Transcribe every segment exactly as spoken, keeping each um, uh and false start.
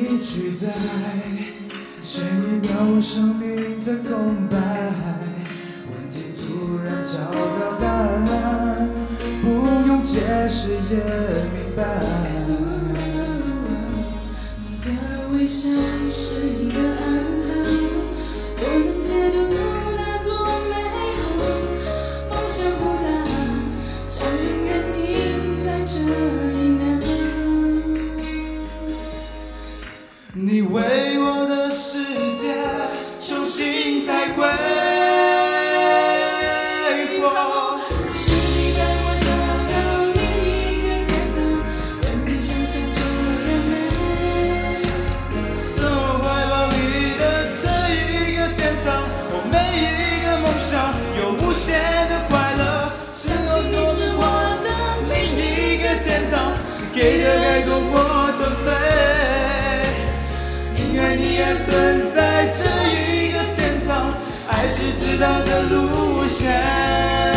你取代，谁以表我生命的空白？问题突然找到答案，不用解释也明白。 你的微笑是一个暗号，我能解读那多美好。梦想不大，像永远停在这一秒。 你为我的世界重新再归过，是你带我找到另一个天堂，远比想象中的美。 在我怀抱里的这一个天堂，我每一个梦想有无限的快乐。 相信你是我的另一个天堂，给的爱多么纯粹。因为你而存在这一个天堂，爱是知道的路线。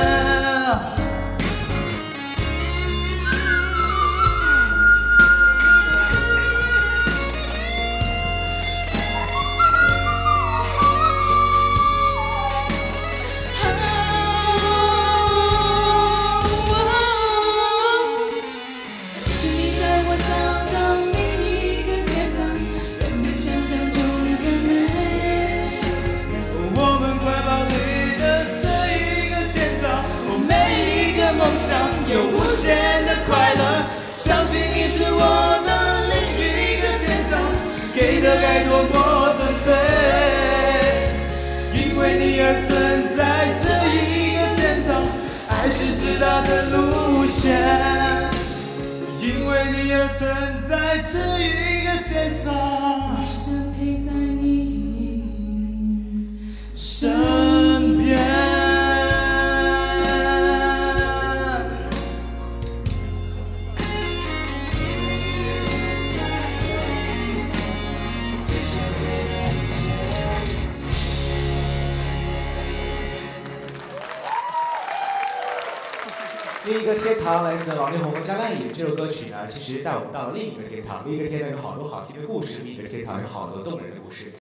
是你带我找到另一个天堂，远比想象中更美。 我们怀抱里的这一个天堂，我每一个梦想有无限的快乐。相信你是我的另一个天堂，给的爱多么纯粹。因为你而存在这一个天堂，爱是直达的路线。因为你而存在这一个天堂， 我只想陪在你身边。 另一个天堂来自王力宏和张靓颖。这首歌曲呢，其实带我们到了另一个天堂。另一个天堂有好多好听的故事，另一个天堂有好多动人的故事。